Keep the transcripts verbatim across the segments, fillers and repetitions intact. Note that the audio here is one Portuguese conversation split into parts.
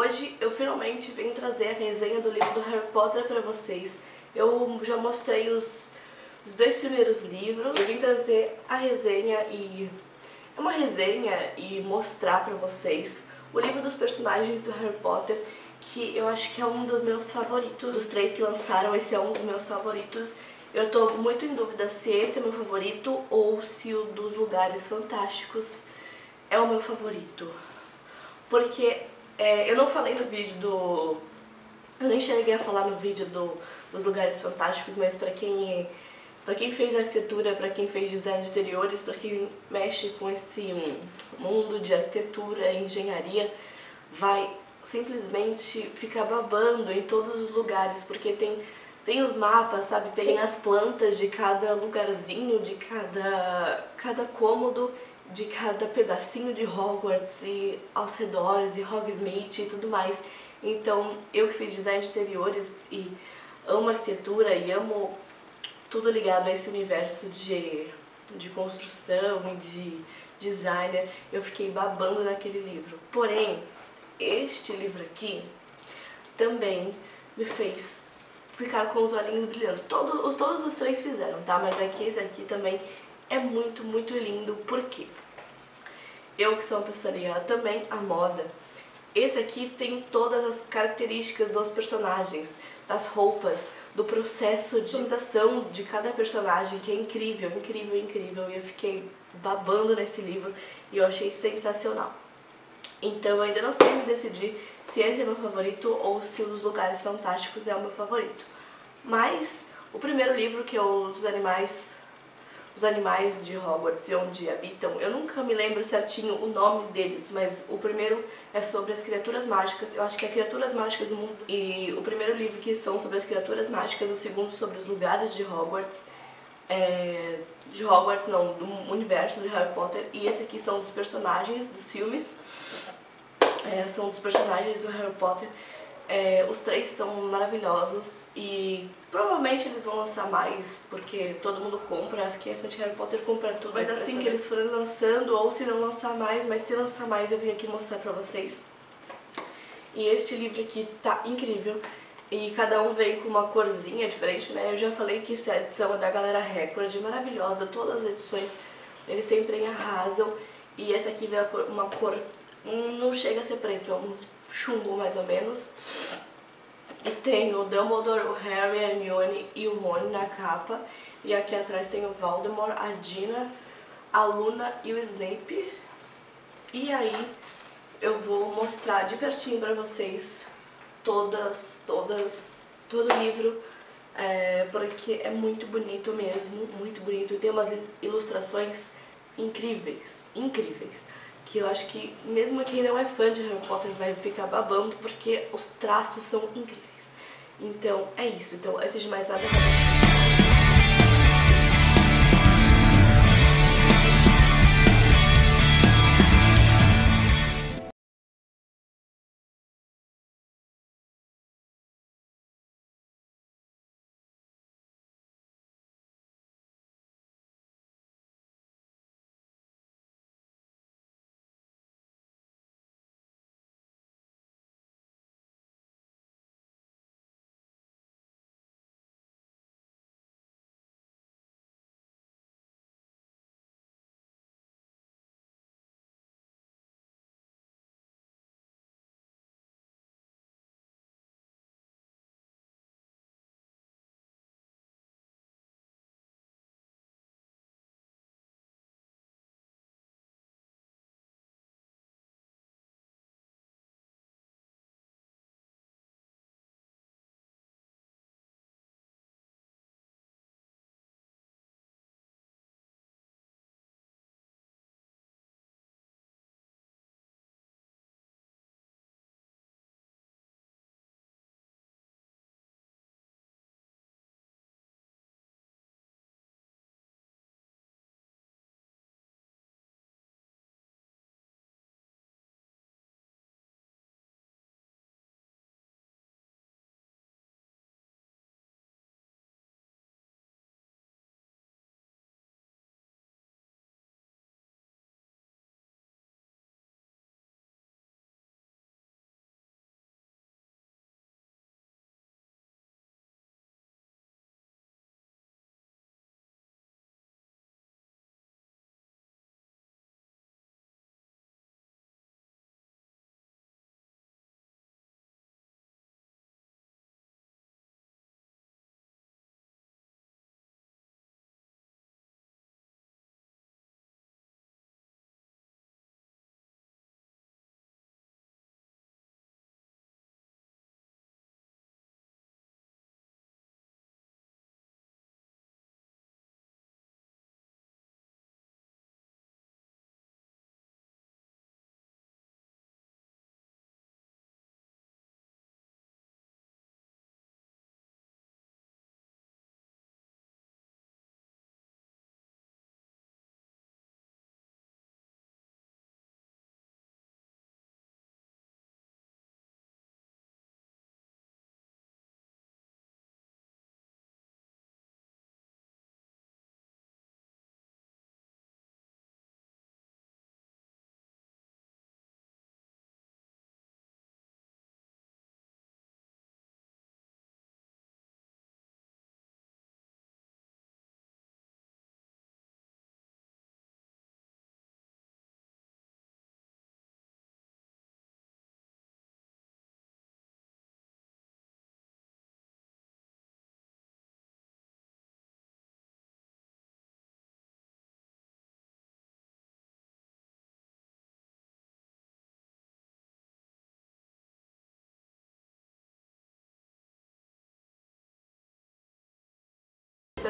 Hoje eu finalmente vim trazer a resenha do livro do Harry Potter pra vocês. Eu já mostrei os, os dois primeiros livros, eu vim trazer a resenha e... é uma resenha e mostrar pra vocês o livro dos personagens do Harry Potter, que eu acho que é um dos meus favoritos. Dos três que lançaram, esse é um dos meus favoritos. Eu tô muito em dúvida se esse é meu favorito ou se o dos Lugares Fantásticos é o meu favorito. Porque é, eu não falei no vídeo do... eu nem cheguei a falar no vídeo do, dos Lugares Fantásticos, mas pra quem, pra quem fez arquitetura, pra quem fez design de interiores, pra quem mexe com esse mundo de arquitetura e engenharia, vai simplesmente ficar babando em todos os lugares, porque tem, tem os mapas, sabe? Tem as plantas de cada lugarzinho, de cada, cada cômodo, de cada pedacinho de Hogwarts e aos redores, e Hogsmeade e tudo mais. Então, eu que fiz design de interiores e amo arquitetura e amo tudo ligado a esse universo de, de construção e de designer, eu fiquei babando naquele livro. Porém, este livro aqui também me fez ficar com os olhinhos brilhando. Todo, todos os três fizeram, tá? Mas aqui, esse aqui também é muito, muito lindo. Por quê? Eu que sou uma pessoa ligada também à moda, esse aqui tem todas as características dos personagens, das roupas, do processo de customização de cada personagem, que é incrível, incrível, incrível. E eu fiquei babando nesse livro e eu achei sensacional. Então eu ainda não sei me decidir se esse é meu favorito ou se o dos Lugares Fantásticos é o meu favorito. Mas o primeiro livro, que é os animais, os animais de Hogwarts e onde habitam, eu nunca me lembro certinho o nome deles, mas o primeiro é sobre as criaturas mágicas. Eu acho que é Criaturas Mágicas do Mundo. E o primeiro livro que são sobre as criaturas mágicas, o segundo sobre os lugares de Hogwarts. É, de Hogwarts não, do universo de Harry Potter. E esse aqui são dos personagens dos filmes. É, são dos personagens do Harry Potter. É, os três são maravilhosos e provavelmente eles vão lançar mais, porque todo mundo compra, quem é fã de Harry Potter compra tudo. Mas assim que eles forem lançando, ou se não lançar mais, mas se lançar mais eu vim aqui mostrar pra vocês. E este livro aqui tá incrível, e cada um vem com uma corzinha diferente, né? Eu já falei que essa edição é da Galera Record, maravilhosa, todas as edições eles sempre arrasam. E essa aqui vem uma cor, não chega a ser preto, é um chumbo mais ou menos. E tem o Dumbledore, o Harry, a Hermione e o Rony na capa. E aqui atrás tem o Voldemort, a Gina, a Luna e o Snape. E aí eu vou mostrar de pertinho pra vocês todas, todas, todo o livro, é, porque é muito bonito mesmo, muito bonito. E tem umas ilustrações incríveis, incríveis, que eu acho que mesmo quem não é fã de Harry Potter vai ficar babando, porque os traços são incríveis. Então é isso. Então, antes de mais nada...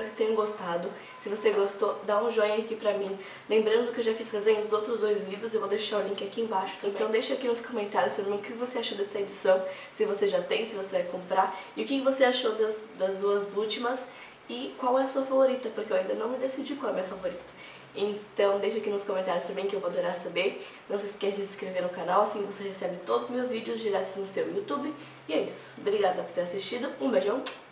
vocês tenham gostado. Se você gostou, dá um joinha aqui pra mim. Lembrando que eu já fiz resenha dos outros dois livros, eu vou deixar o link aqui embaixo também. Então deixa aqui nos comentários pra mim o que você achou dessa edição, se você já tem, se você vai comprar, e o que você achou das, das duas últimas, e qual é a sua favorita, porque eu ainda não me decidi qual é a minha favorita. Então deixa aqui nos comentários também que eu vou adorar saber. Não se esqueça de se inscrever no canal, assim você recebe todos os meus vídeos diretos no seu YouTube. E é isso. Obrigada por ter assistido. Um beijão.